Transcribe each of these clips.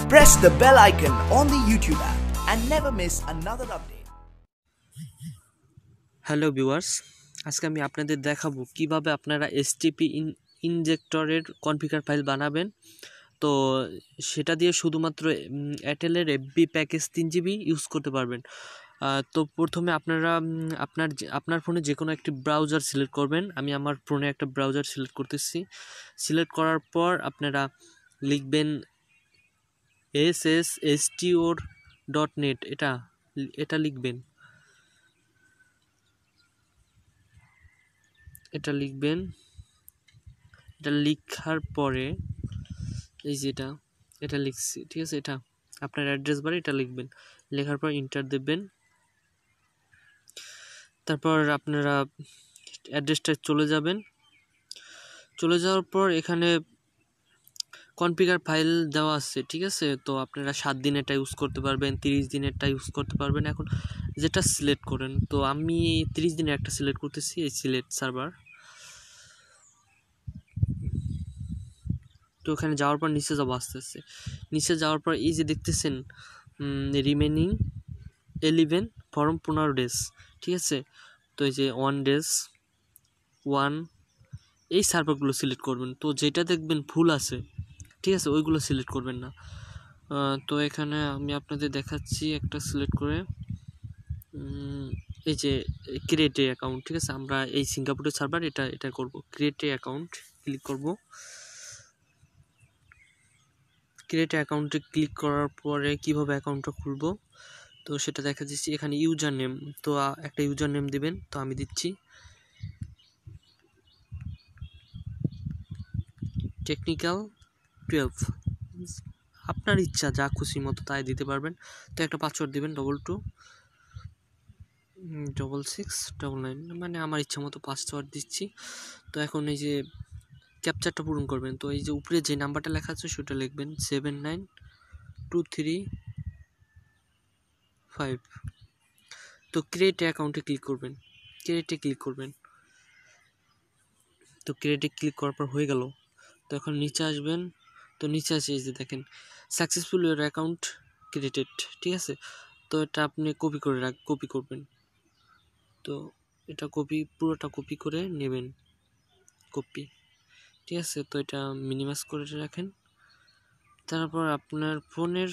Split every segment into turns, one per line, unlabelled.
Press the bell icon on the YouTube app and never miss another update.
Hello viewers, আজকে আমি আপনাদের দেখাবো কিভাবে আপনারা এসটিপি ইনজেক্টরের কনফিগার ফাইল বানাবেন। তো সেটা দিয়ে শুধুমাত্র এয়ারটেলের এফবি প্যাকেজ 3 GB ইউজ করতে পারবেন। তো প্রথমে আপনারা আপনার ফোনে যে কোনো একটি ব্রাউজার সিলেক্ট করবেন। আমি আমার ফোনে একটা ব্রাউজার সিলেক্ট করতেছি। সিলেক্ট করার পর আপনারা লিখবেন ssstore.net, এটা লিখবেন। এটা লেখার পরে এই যেটা এটা লিখছি, ঠিক আছে। এটা আপনার অ্যাড্রেস বারে এটা লিখবেন। লেখার পর এন্টার দেবেন। তারপর আপনারা অ্যাড্রেসটা চলে যাবেন। চলে যাওয়ার পর এখানে কনফিগার ফাইল দেওয়া আছে, ঠিক আছে। তো আপনারা 7 দিনেরটা ইউজ করতে পারবেন, 30 দিনেরটা ইউজ করতে পারবেন। এখন যেটা সিলেক্ট করেন, তো আমি 30 দিনের একটা সিলেক্ট করতেছি, এই সিলেক্ট সার্ভার। তো ওখানে যাওয়ার পর নিচে যাবো আস্তে আস্তে। নিচে যাওয়ার পর এই যে দেখতেছেন রিমেনিং 11 ফরম 15 ডেজ, ঠিক আছে। তো এই যে 1 ডেজ 1 এই সার্ভারগুলো সিলেক্ট করবেন। তো যেটা দেখবেন ফুল আছে, ঠিক আছে, ওইগুলো সিলেক্ট করবেন না। তো এখানে আমি আপনাদের দেখাচ্ছি একটা সিলেক্ট করে, এই যে ক্রিয়েট এ অ্যাকাউন্ট, ঠিক আছে। আমরা এই সিঙ্গাপুরের সার্ভার এটা করব। ক্রিয়েট এ অ্যাকাউন্ট ক্লিক করব। ক্রিয়েট অ্যাকাউন্টে ক্লিক করার পরে কিভাবে অ্যাকাউন্টটা খুলবো তো সেটা দেখা দিচ্ছি। এখানে ইউজার নেম, তো একটা ইউজার নেম দিবেন। তো আমি দিচ্ছি টেকনিক্যাল 12, আপনার ইচ্ছা যা খুশি মতো তাই দিতে পারবেন। তো একটা পাসওয়ার্ড দিবেন 226699, মানে আমার ইচ্ছা মতো পাসওয়ার্ড দিচ্ছি। তো এখন এই যে ক্যাপচারটা পূরণ করবেন। তো এই যে উপরে যে নাম্বারটা লেখা আছে সেটা লিখবেন 79235। তো ক্রিয়েট অ্যাকাউন্টে ক্লিক করবেন। তো ক্রিয়েটে ক্লিক করার পর হয়ে গেল। তো এখন নিচে আসবেন। তো নিচে আসে এই যে দেখেন সাকসেসফুল ইউর অ্যাকাউন্ট ক্রিয়েটেড, ঠিক আছে। তো এটা আপনি কপি করবেন। তো এটা পুরোটা কপি করে নেবেন, ঠিক আছে। তো এটা মিনিমাইজ করে রাখেন। তারপর আপনার ফোনের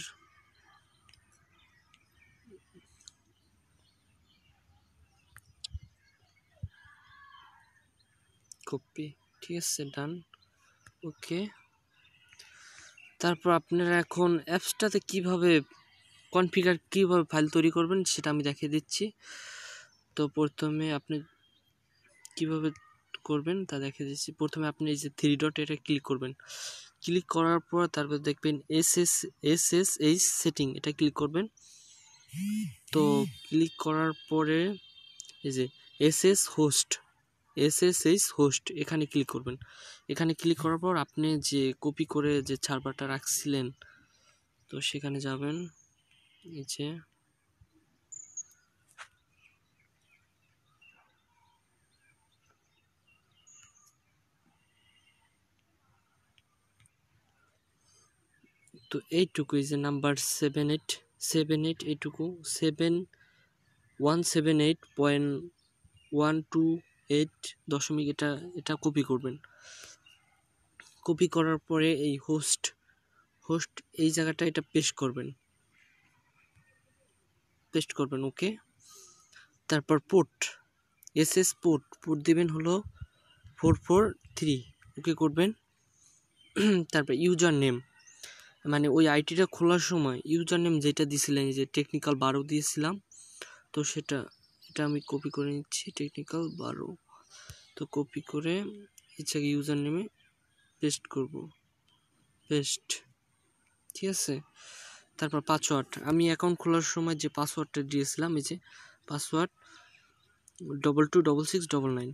কপি, ঠিক আছে, ডান, ওকে। তারপর আপনারা এখন অ্যাপসটাতে কিভাবে ফাইল তৈরি করবেন সেটা আমি দেখিয়ে দিচ্ছি। তো প্রথমে আপনি কিভাবে করবেন তা দেখিয়ে দিচ্ছি। প্রথমে আপনি এই যে 3 ডট এটা ক্লিক করবেন। ক্লিক করার পর তারপর দেখবেন SSH সেটিং, এটা ক্লিক করবেন। তো ক্লিক করার পরে এই যে SSH হোস্ট এখানে ক্লিক করবেন। এখানে ক্লিক করার পর আপনি যে কপি করে যে সার্ভারটা রাখছিলেন, তো সেখানে যাবেন। এই যে তো এইটুকু, এই যে নাম্বার 78 এইটুকু 178.128 এটা কপি করবেন। কপি করার পরে এই হোস্ট এই জায়গাটা এটা পেস্ট করবেন, ওকে। তারপর পোর্ট পোর্ট দিবেন হলো 443, ওকে করবেন। তারপর ইউজার নেম, মানে ওই আইটিটা খোলার সময় ইউজার নেম যেটা দিয়েছিলেন, যে টেকনিক্যাল 12 দিয়েছিলাম, তো এটা আমি কপি করে নিচ্ছি, টেকনিক্যাল 12। তো কপি করে ইচ্ছা ইউজার নেমে পেস্ট, ঠিক আছে। তারপর পাসওয়ার্ড, আমি অ্যাকাউন্ট খোলার সময় যে পাসওয়ার্ডটা দিয়েছিলাম, এই যে পাসওয়ার্ড 226699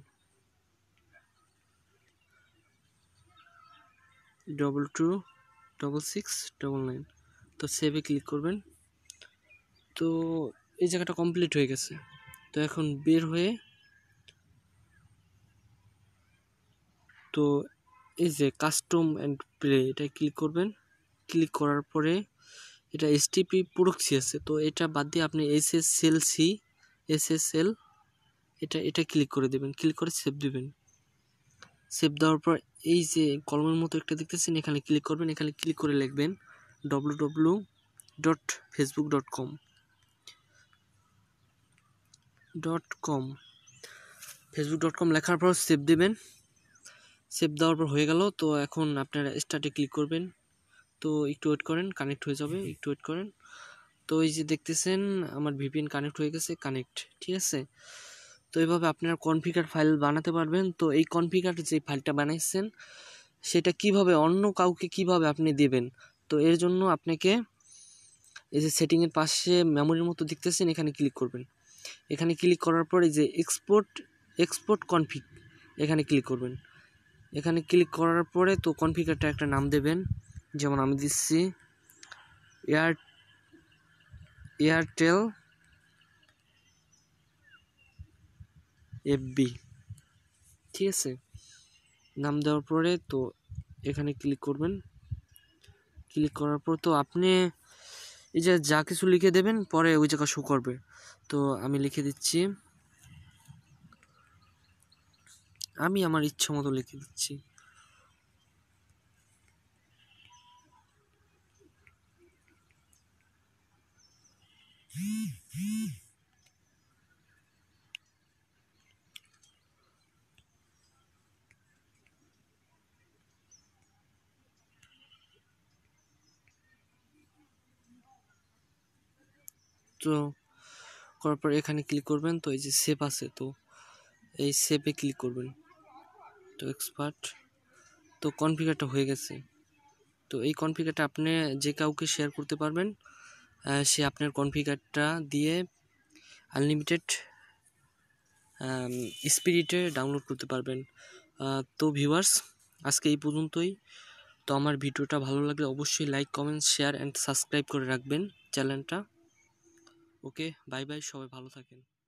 226699। তো সেভে ক্লিক করবেন। তো এই জায়গাটা কমপ্লিট হয়ে গেছে। তো এখন বের হয়ে তো এই যে কাস্টম অ্যান্ড প্লে এটা ক্লিক করবেন। ক্লিক করার পরে এটা HTTP প্রক্সি আছে, তো এটা বাদ দিয়ে আপনি SSL এটা ক্লিক করে দেবেন, ক্লিক করে সেভ দেবেন। সেভ দেওয়ার পর এই যে কলমের মতো একটা দেখতেছেন, এখানে ক্লিক করবেন, এখানে ক্লিক করে লিখবেন www.facebook.com facebook.com লেখার পর সেভ দেবেন। সেভ দেওয়ার পর হয়ে গেল। তো এখন আপনারা স্টার্টে ক্লিক করবেন। তো একটু ওয়েট করেন, কানেক্ট হয়ে যাবে, একটু ওয়েট করেন। তো এই যে দেখতেছেন আমার VPN কানেক্ট হয়ে গেছে, কানেক্ট, ঠিক আছে। তো এইভাবে আপনারা কনফিগার ফাইল বানাতে পারবেন। তো এই কনফিগার যে ফাইলটা বানাইছেন সেটা কিভাবে অন্য কাউকে কিভাবে আপনি দেবেন, তো এর জন্য আপনাকে এই যে সেটিংয়ের পাশে মেমোরির মতো দেখতেছেন, এখানে ক্লিক করবেন। এখানে ক্লিক করার পর এই যে এক্সপোর্ট কনফিগ এখানে ক্লিক করবেন। এখানে ক্লিক করার পরে তো কনফিগারটা একটা নাম দেবেন, যেমন আমি দিচ্ছি এয়ারটেল FB, ঠিক আছে। নাম দেওয়ার পরে তো এখানে ক্লিক করবেন। ক্লিক করার পর তো আপনি এই যে যা কিছু লিখে দেবেন, পরে ওই জায়গা শো করবে। তো আমি লিখে দিচ্ছি, আমি আমার ইচ্ছা মতো লিখে দিচ্ছি। তো করার পর এখানে ক্লিক করবেন। তো এই যে সেভ আছে, তো এই সেভে ক্লিক করবেন। তো এক্সপার্ট, তো কনফিগারটা হয়ে গেছে। তো এই কনফিগারটা আপনি যে কাউকে শেয়ার করতে পারবেন, সে আপনার কনফিগারটা দিয়ে আনলিমিটেড স্পিরিটে ডাউনলোড করতে পারবেন। তো ভিউয়ার্স, আজকে এই পর্যন্তই। তো আমার ভিডিওটা ভালো লাগলে অবশ্যই like, comment, share and subscribe করে রাখবেন চ্যানেলটা। ওকে, বাই বাই, সবাই ভালো থাকেন।